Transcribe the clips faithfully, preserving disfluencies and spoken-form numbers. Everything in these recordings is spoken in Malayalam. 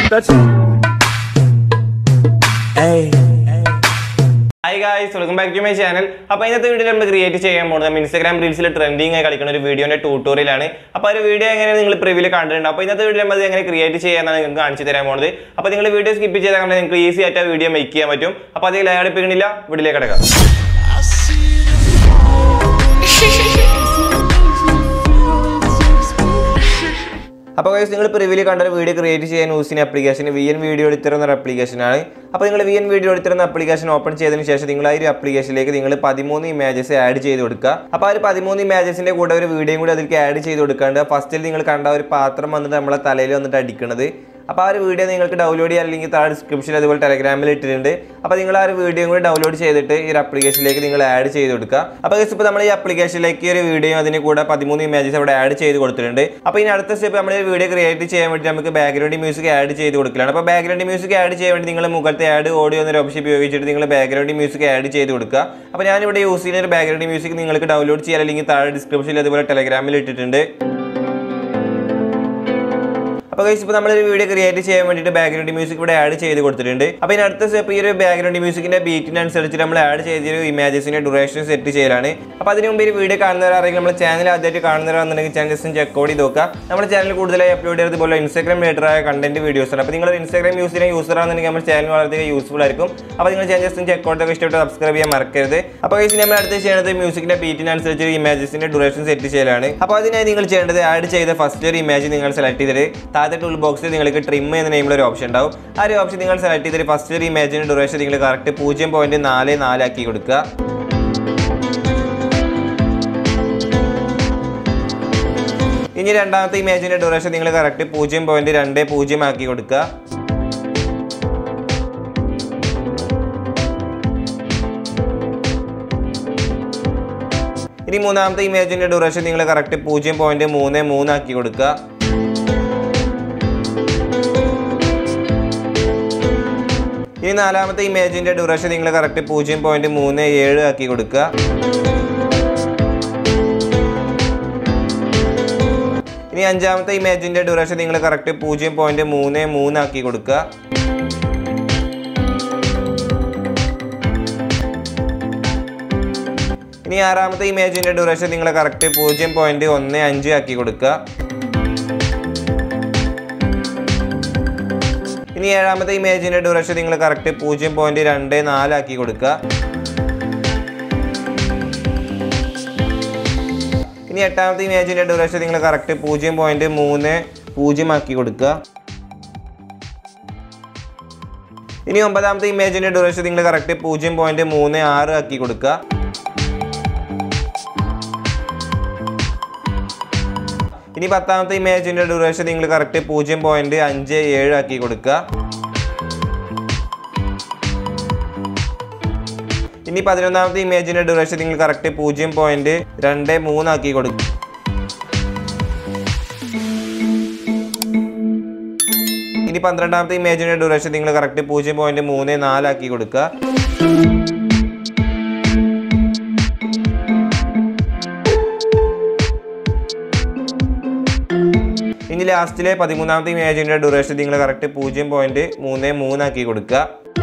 That's hey. Hi guys, welcome back to my channel. അപ്പോൾ ഇന്നത്തെ വീഡിയോയിൽ നമ്മൾ ക്രിയേറ്റ് ചെയ്യാൻ പോകുന്നത് Instagram Reels-ൽ ട്രെൻഡിംഗ് ആയി കളിക്കുന്ന ഒരു വീഡിയോയുടെ ട്യൂട്ടോറിയൽ ആണ്. അപ്പോൾ ആ വീഡിയോ എങ്ങനെ നിങ്ങൾ പ്രിവ്യൂവിൽ കണ്ടിട്ടുണ്ട്. അപ്പോൾ ഇന്നത്തെ വീഡിയോയിൽ നമ്മൾ എങ്ങനെ ക്രിയേറ്റ് ചെയ്യാനാണ് നിങ്ങൾക്ക് കാണിച്ചു തരാൻ പോകുന്നത്. അപ്പോൾ നിങ്ങൾ വീഡിയോ സ്കിപ്പ് ചെയ്താൽ നിങ്ങൾക്ക് ഈസി ആയിട്ട് ആ വീഡിയോ മേക്ക് ചെയ്യാൻ പറ്റും. അപ്പോൾ അതിൽ ലാഗ് അടിപ്പിക്കുന്നില്ല, വീഡിയോയിലേക്ക് കടക്കാം. അപ്പോൾ guys, നിങ്ങൾ പ്രിവ്യൂവിൽ കണ്ട വീഡിയോ ക്രിയേറ്റ് ചെയ്യാൻ യൂസ് ചെയ്യുന്ന application V N video editor എന്ന ആപ്ലിക്കേഷനാണ്. അപ്പോൾ നിങ്ങൾ വി എൻ വീഡിയോ എഡിറ്റർ എന്ന ആപ്ലിക്കേഷൻ ഓപ്പൺ ചെയ്തതിന് ശേഷം നിങ്ങൾ ആ ഒരു ആപ്ലിക്കേഷനിലേക്ക് നിങ്ങൾ പതിമൂന്ന് ഇമേജസ് ആഡ് ചെയ്ത് കൊടുക്കുക. അപ്പോൾ ആ ഒരു പതിമൂന്ന് ഇമേജസിന്റെ കൂടെ ഒരു വീഡിയോയും കൂടി അതിലേക്ക് ആഡ് ചെയ്ത് കൊടുക്കാണ്ട് ഫസ്റ്റിൽ നിങ്ങൾ കണ്ട ഒരു പാത്രം വന്നിട്ട് നമ്മളെ തലയിൽ വന്നിട്ട് അടിക്കുന്നത്. അപ്പോൾ ആ ഒരു വീഡിയോ നിങ്ങൾക്ക് ഡൗൺലോഡ് ചെയ്യാൻ അല്ലെങ്കിൽ താഴെ ഡിസ്ക്രിപ്ഷനിൽ അതുപോലെ ടെലഗ്രാമിൽ ഇട്ടിട്ടുണ്ട്. അപ്പോൾ നിങ്ങൾ ആ ഒരു വീഡിയോ കൂടി ഡൗൺലോഡ് ചെയ്തിട്ട് ഈ ഒരു ആപ്ലിക്കേഷനിലേക്ക് നിങ്ങൾ ആഡ് ചെയ്ത് കൊടുക്കുക. അപ്പോൾ ഇപ്പോൾ നമ്മൾ ഈ ആപ്ലിക്കേഷനിലേക്ക് ഒരു വീഡിയോ അതിന് കൂടെ പതിമൂന്ന് ഇമേജസ് അവിടെ ആഡ് ചെയ്ത് കൊടുത്തിട്ടുണ്ട്. അപ്പോൾ ഇനി അടുത്ത സ്റ്റെപ്പ് നമ്മൾ ഈ വീഡിയോ ക്രിയേറ്റ് ചെയ്യാൻ വേണ്ടി നമുക്ക് ബാക്ക്ഗ്രൗണ്ട് മ്യൂസിക് ആഡ് ചെയ്ത് കൊടുക്കലാണ്. അപ്പോൾ ബാക്ക്ഗ്രൗണ്ട് മ്യൂസിക് ആഡ് ചെയ്യാൻ വേണ്ടി നിങ്ങൾ മുകളിലത്തെ ആഡ് ഓഡിയോ എന്നൊരു ഓപ്ഷൻ ഉപയോഗിച്ചിട്ട് നിങ്ങൾ ബാക്ക്ഗ്രൗണ്ട് മ്യൂസിക് ആഡ് ചെയ്ത് കൊടുക്കുക. അപ്പോൾ ഞാനിവിടെ യൂസ് ചെയ്യുന്ന ഒരു ബാക്ക്ഗ്രൗണ്ട് മ്യൂസിക് നിങ്ങൾക്ക് ഡൗൺലോഡ് ചെയ്യാൻ അല്ലെങ്കിൽ താഴെ ഡിസ്ക്രിപ്ഷനിൽ അതുപോലെ ടെലഗ്രാമിൽ ഇട്ടിട്ടുണ്ട്. അപ്പോൾ ഗൈസ്, ഇപ്പോൾ നമ്മളൊരു വീഡിയോ ക്രിയേറ്റ് ചെയ്യാൻ വേണ്ടിയിട്ട് ബാക്ക്ഗ്രൗണ്ട് മ്യൂസിക് ഇവിടെ ആഡ് ചെയ്ത് കൊടുത്തിട്ടുണ്ട്. അപ്പോൾ ഇനി അടുത്ത സ്റ്റെപ്പ് ഈ ഒരു ബാക്ക്ഗ്രൗണ്ട് മ്യൂസിക്കിന്റെ ബീറ്റിനനുസരിച്ച് നമ്മൾ ആഡ് ചെയ്തൊരു ഇമേജസിന്റെ ഡ്യൂറേഷൻ സെറ്റ് ചെയ്യലാണ്. അപ്പോൾ അതിന് മുമ്പ് ഈ വീഡിയോ കാണുന്നവരാണെങ്കിൽ നമ്മുടെ ചാനൽ ആദ്യമായിട്ട് കാണുന്നവരാണെന്നുണ്ടെങ്കിൽ ചാനൽ ജസ്റ്റ് ചെക്ക് ഔട്ട് ചെയ്ത് നോക്കുക. നമ്മുടെ ചാനൽ കൂടുതലായി അപ്ലോഡ് ചെയ്തത് പോലെ ഇൻസ്റ്റാഗ്രാം റിലേറ്റഡ് ആയ കണ്ടന്റ് വീഡിയോസ് ആണ്. അപ്പോൾ നിങ്ങൾ ഇൻസ്റ്റാഗ്രാം യൂസ് ചെയ്യുന്ന യൂസർ ആണെന്നുണ്ടെങ്കിൽ നമ്മുടെ ചാനൽ വളരെ യൂസ്ഫുൾ ആയിരിക്കും. അപ്പോൾ നിങ്ങൾ ചാനൽ ജസ്റ്റ് ചെക്ക് ഔട്ട് ഒക്കെ ഇഷ്ടപ്പെട്ട് സബ്സ്ക്രൈബ് ചെയ്യാൻ മറക്കരുത്. അപ്പോൾ ഗൈസ്, നമ്മൾ അടുത്ത് ചെയ്യുന്നത് മ്യൂസിക്കിന്റെ ബീറ്റിനനുസരിച്ച് ഇമേജസിന്റെ ഡ്യൂറേഷൻ സെറ്റ് ചെയ്യലാണ്. അപ്പോൾ അതിനായി നിങ്ങൾ ചെയ്യേണ്ടത് ആഡ് ചെയ്ത ഫസ്റ്റ് ഒരു ഇമേജ് നിങ്ങൾ സെലക്ട് ചെയ്തിട്ട് താഴത്തെ ടൂൾ ബോക്സിൽ നിങ്ങൾക്ക് ട്രിം എന്ന നെയിമിൽ ഒരു ഓപ്ഷൻ ഉണ്ടാവും. ആ ഒരു ഓപ്ഷൻ നിങ്ങൾ സെലക്ട് ചെയ്തിട്ട് ഫസ്റ്റ് ഒരു ഇമേജിന്റെ ഡ്യൂറേഷൻ നിങ്ങൾ കറക്റ്റ് പൂജ്യം പോയിന്റ് നാല് നാലാക്കി കൊടുക്കുക. ഇനി രണ്ടാമത്തെ ഇമേജിന്റെ ഡ്യൂറേഷൻ നിങ്ങൾ കറക്റ്റ് പൂജ്യം പോയിന്റ് രണ്ട് പൂജ്യം ആക്കി കൊടുക്കുക. ഇനി മൂന്നാമത്തെ ഇമേജിന്റെ ഡ്യൂറേഷൻ നിങ്ങൾ കറക്റ്റ് പൂജ്യം പോയിന്റ് മൂന്ന് മൂന്ന് ആക്കി കൊടുക്കുക. ഇനി നാലാമത്തെ ഇമേജിന്റെ ഡ്യൂറേഷൻ നിങ്ങൾ കറക്റ്റ് പൂജ്യം പോയിന്റ് മൂന്ന് ഏഴ് ആക്കി കൊടുക്കുക. ഇനി അഞ്ചാമത്തെ ഇമേജിന്റെ ഡ്യൂറേഷൻ നിങ്ങൾ കറക്റ്റ് പൂജ്യം പോയിന്റ് മൂന്ന് മൂന്ന് ആക്കി കൊടുക്കുക. ഇനി ആറാമത്തെ ഇമേജിന്റെ ഡ്യൂറേഷൻ നിങ്ങൾ കറക്റ്റ് പൂജ്യം പോയിന്റ് ഒന്ന് അഞ്ച് ആക്കി കൊടുക്കുക. ഇനി ഏഴാമത്തെ ഇമേജിന്റെ ഡ്യൂറേഷൻ നിങ്ങൾ കറക്റ്റ് പൂജ്യം പോയിന്റ് രണ്ട് നാലാക്കി കൊടുക്കുക. ഇനി എട്ടാമത്തെ ഇമേജിന്റെ ഡ്യൂറേഷൻ നിങ്ങൾ കറക്റ്റ് പൂജ്യം പോയിന്റ് മൂന്ന് പൂജ്യം ആക്കി കൊടുക്കുക. ഇനി ഒമ്പതാമത്തെ ഇമേജിന്റെ ഡ്യൂറേഷൻ നിങ്ങൾ കറക്റ്റ് പൂജ്യം പോയിന്റ് മൂന്ന് ആറ് ആക്കി കൊടുക്കുക. ഇനി പത്താമത്തെ ഇമേജിന്റെ ഡ്യൂറേഷൻ നിങ്ങൾ കറക്റ്റ് പൂജ്യം പോയിന്റ് അഞ്ച് ഏഴ് ആക്കി കൊടുക്കുക. ഇനി പതിനൊന്നാമത്തെ ഇമേജിന്റെ ഡ്യൂറേഷൻ നിങ്ങൾ കറക്റ്റ് പൂജ്യം പോയിന്റ് രണ്ട് മൂന്ന് ആക്കി കൊടുക്കുക. ഇനി പന്ത്രണ്ടാമത്തെ ഇമേജിന്റെ ഡ്യൂറേഷൻ നിങ്ങൾ കറക്റ്റ് പൂജ്യം പോയിന്റ് മൂന്ന് നാലാക്കി കൊടുക്കുക. ഇനി ലാസ്റ്റിലെ പതിമൂന്നാമത്തെ ഇമേജിന്റെ ഡ്യൂറേഷൻ നിങ്ങൾ കറക്റ്റ് പൂജ്യം പോയിന്റ് മൂന്ന് മൂന്നാക്കി കൊടുക്കുക.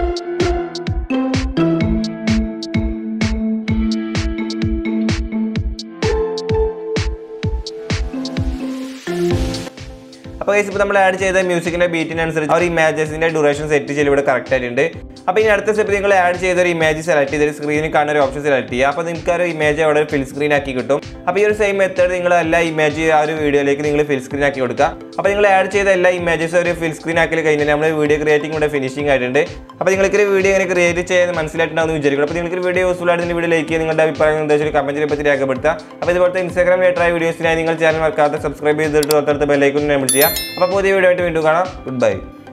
അപ്പോൾ ഇപ്പോൾ നമ്മൾ ആഡ് ചെയ്ത മ്യൂസിക്കിന്റെ ബീറ്റിനനുസരിച്ച് ആ ഒരു ഇമേജസിന്റെ ഡ്യൂറേഷൻ സെറ്റ് ചെയ്യൽ ഇവിടെ കറക്റ്റ് ആയിട്ടുണ്ട്. അപ്പോൾ ഇനി അടുത്ത സ്റ്റെപ്പ് നിങ്ങൾ ആഡ് ചെയ്ത ഒരു ഇമേജ് സെലക്ട് ചെയ്തിട്ട് സ്ക്രീനിൽ കാണുന്ന ഒരു ഓപ്ഷൻ സെലക്ട് ചെയ്യുക. അപ്പോൾ നിങ്ങൾക്ക് ആ ഒരു ഇമേജ് അവിടെ ഫിൽ സ്ക്രീൻ ആക്കി കിട്ടും. അപ്പോൾ ഈ ഒരു സെയിം മെത്തേഡ് നിങ്ങൾ എല്ലാ ഇമേജ് ആ ഒരു വീഡിയോയിലേക്ക് നിങ്ങൾ ഫിൽ സ്ക്രീൻ ആക്കി കൊടുക്കുക. അപ്പോൾ നിങ്ങൾ ആഡ് ചെയ്ത എല്ലാ ഇമേജസും ഒരു ഫിൽ സ്ക്രീൻ ആക്കി കഴിഞ്ഞാൽ നമ്മൾ വീഡിയോ ക്രിയേറ്റിംഗ് ഇവിടെ ഫിനിഷിംഗ് ആയിട്ടുണ്ട്. അപ്പോൾ നിങ്ങൾക്ക് ഒരു വീഡിയോ എങ്ങനെ ക്രിയേറ്റ് ചെയ്യാൻ മനസ്സിലായിട്ടുണ്ടാവുമെന്ന് വിചാരിക്കും. അപ്പോൾ നിങ്ങൾക്ക് വീഡിയോ യൂസ്ഫുൾ ആയിട്ട് വീഡിയോ ലൈക്ക് ചെയ്യുക, നിങ്ങളുടെ അഭിപ്രായം നിർദ്ദേശം കമന്റിനെ പറ്റി രേഖപ്പെടുത്തുക. അപ്പോൾ ഇതുപോലത്തെ ഇൻസ്റ്റാഗ്രാം റിലേറ്റഡ് വീഡിയോസിനായി നിങ്ങൾ ചാനൽ മറക്കാതെ സബ്സ്ക്രൈബ് ചെയ്തിട്ട് തൊട്ടടുത്ത ബെൽ ഐക്കൺ എനേബിൾ ചെയ്യുക. അപ്പോൾ പുതിയ വീഡിയോ ആയിട്ട് വീണ്ടും കാണാം. Good by.